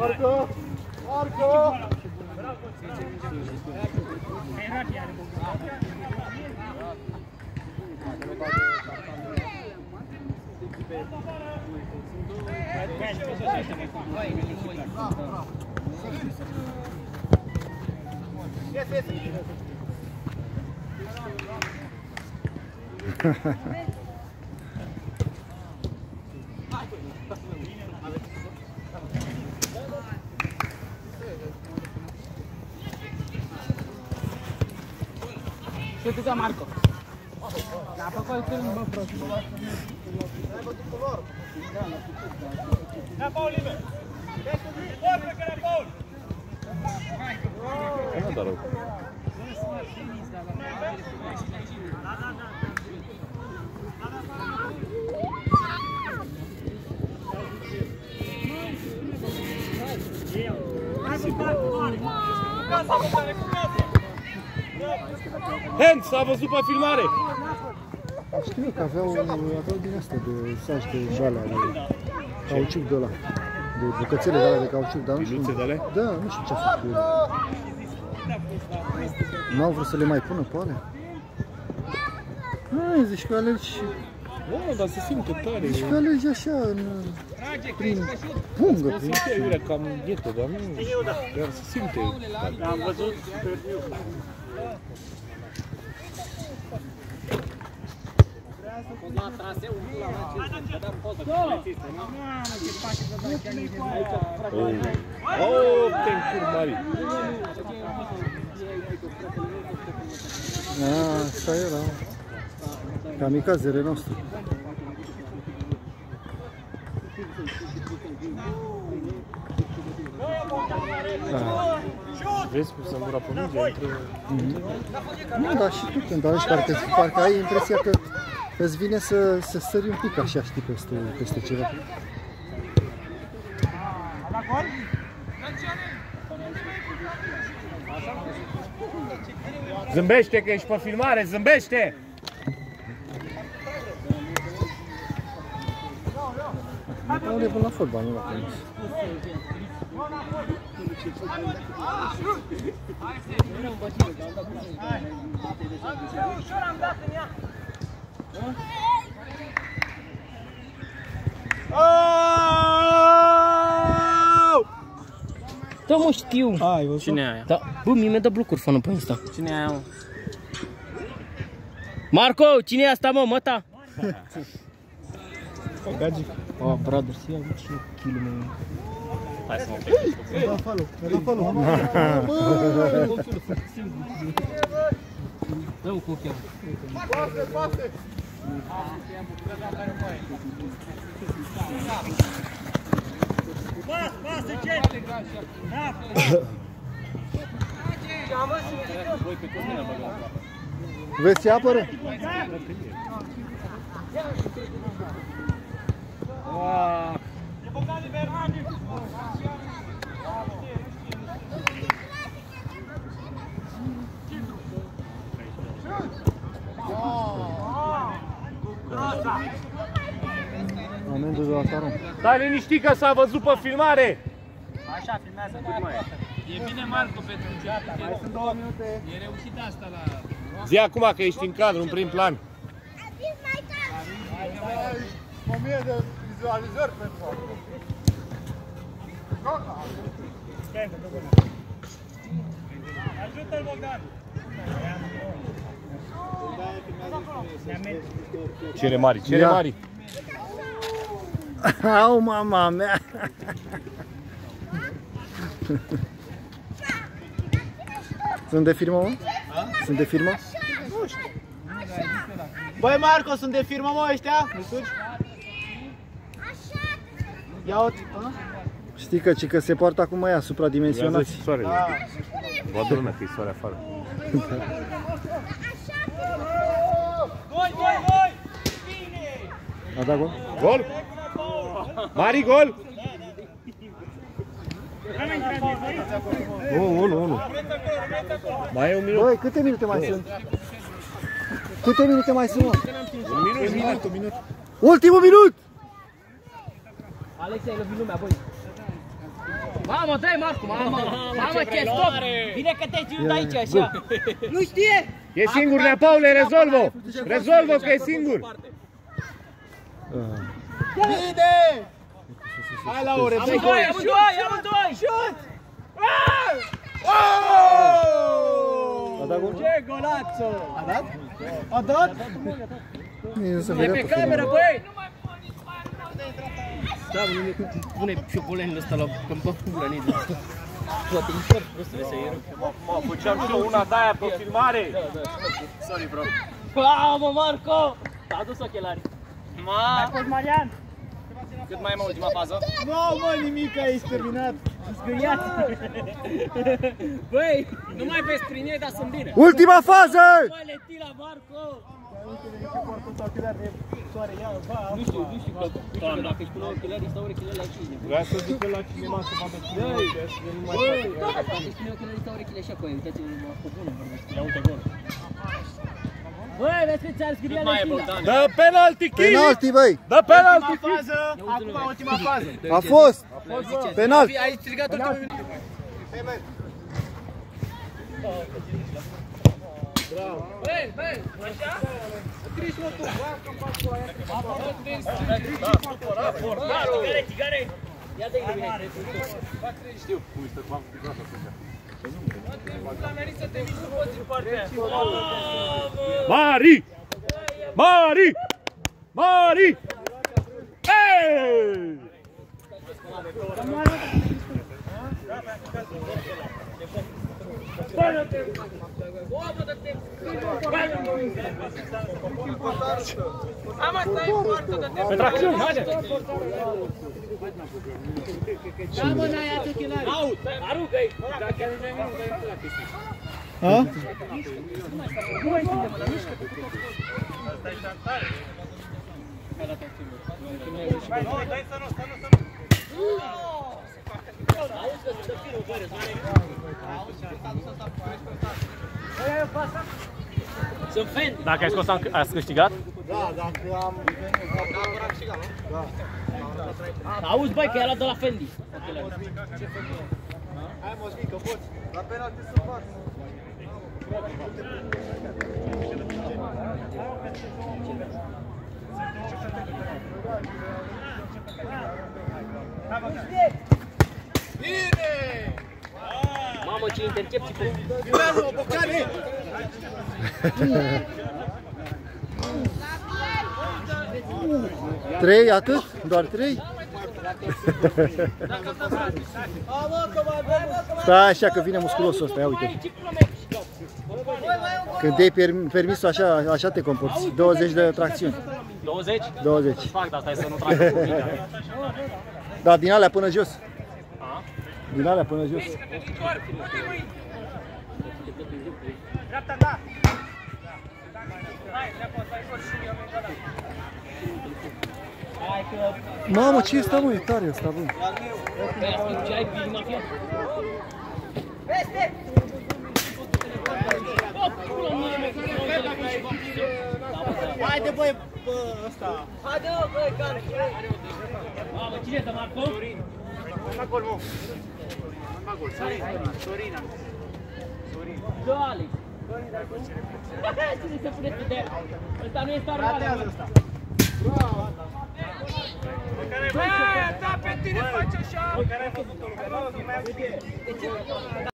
Marco! Marco! Șută-ți-o, Marco! N-a făcut film, bă, prost! Na Paul liber! Corre că la Paul! Nu da rău. Hans, s-a văzut pe filmare! Știu că aveau din astea de saci de jalea, de cauciuc de ăla. De bucățele de alea de cauciuc, dar nu știu. Biluțe de alea? Da, nu știu ce a făcut cu ele. N-au vrut să le mai pună pe alea? Nu, zici că alergi... Nu, dar se simte tare. Zici că alergi așa, prin pungă, prin... Se simte cam ghetă, dar nu... Dar se simte. Am văzut La traseu, la ce dăm poză cu polițistă, nu? Mamă, ce face să dai chiar nici te încur mari! Asta era kamikazele nostru. Vezi cum se îngura pe minge? Nu, dar și tu când alegi, parcă ai impresia că îți vine să sări un pic așa, știi, peste ceva. Zâmbește că ești pe filmare, zâmbește! Nu le pun la fotbal, nu la tenis. Da, mă, știu. Cine e aia? Da. Bă, mie mi-a dat blocuri fană pe Insta. Cine e aia, mă? Marco, cine e asta, mă, ta? Gagic. Oh, brother, să iau ce kilu, mă. Hai să mă Mi-a dat follow, mi-a dat follow. Dă-o cu ochiul. Pase, pase! Pas, încet! Vezi ce apără? Amendul de la Taron. Stai liniștit că s-a văzut pe filmare! Așa, filmează cât mai e. E bine, Marco, pentru început. Mai sunt 2 minute. E reușit asta la... Zi acum că ești în cadru, în prim plan. Ai 1000 de vizualizări pentru asta. Ajută-l, Bogdan! Cere mari, cere mari! Au, mama mea! Sunt de firmă, mă? Sunt de firmă? Nu știu. Băi, Marco, sunt de firmă, mă, ăștia? Nu suci? Ia-o... Știi că se poartă acum aia supradimensionați. Ia soarele. Vadă lumea că e soare afară. Gol! Bine! A dat gol? Gol? Mari, gol! 1. Mai e un minut. Băi, câte minute mai sunt? Câte minute mai sunt, mă? Un minut. Ultimul minut! Alex, ai lovit lumea, băi. Mamă, dai Marcu, mamă, ce stop! Bine că te-ai ținut aici, așa! Nu știe! E singur, Nea Paule, rezolvă! Rezolvă că e singur! Bine! Hai la ore, Amândoi! Șut! A dat gol? Ce golațo! A dat? A dat? Nu se E vedea pe cameră, băi! Da, pune șopolenul ăsta la păpăculă, nici. Poate import, nu trebuie să iei. Mă, făceam și eu una de-aia pe filmare. Sorry, bro. Mă, Marco! S-a adus ochelarii. Mai Marian. Cât mai e, mă, ultima fază? Nu, mă, nimic, ești terminat. Zgâriat! Băi, nu mai vezi prin ei, dar sunt bine. Ultima fază! Băi, Letila, Marco! Nu știu, că... Doamne, dacă își pune ochelarii, stau urechile la cine? Vrea să ducă la cinema să vadă cine nu mai poate. Dacă își pune ochelarii, stau urechile așa cu ei. Uitați-vă, Marco, bună, vorbește, la uite gol. Băi, vezi că ți-ar zgâria Letila. Dă penalti, Chini! Penalti, băi! Dă penalti, Ultima fază, acum ultima fază. A fost! Penalti! Ai strigat ultimul minut. Băi, așa? Tigare! Ia de aici, bine. Știu cum este cu am figurat atunci. Mari! Mari! Mari! Ei! Pentru acțiuni, haide! Da, mă, n-ai atât ochelari. Aut, aruncă-i! A? Dai să nu. Auzi că se dă firul, băi, sunt fan. Dacă ai scos, ați câștigat? Da, dacă am câștigat, nu? Da. Auzi, băi, că i-a luat de la Fendi. Hai, Mosmin, că poți. La penalti sunt faci. Bine! Mamă, ce intercepții pe... Vilează-mă, Bocani! Trei, atât? Doar 3? Stai așa că vine musculosul ăsta, ia uite. Când iei permisul așa te comporți. 20 de tracțiuni. 20? 20. Fac, dar stai să nu tragă cu mine. Da, din alea până jos. Din alea până jos. Dreapta, da! Hai, dreapta, stai jos și eu merg ăla. Hai că... Mamă, ce este, mă, e tare ăsta, bă. Păi, ascult ce ai, bine, mafia? Peste! Haide, băi, ăsta. Haide, băi, care? Mamă, cine e de Marco? Sorin. Mă gol, mă. Mă gol, Sorin. Da, Alex. Cine se pune pe de... Ăsta nu e starul ăla. Bă, da, pe tine faci așa! Care ai făcut-o, Luca? Nu mai am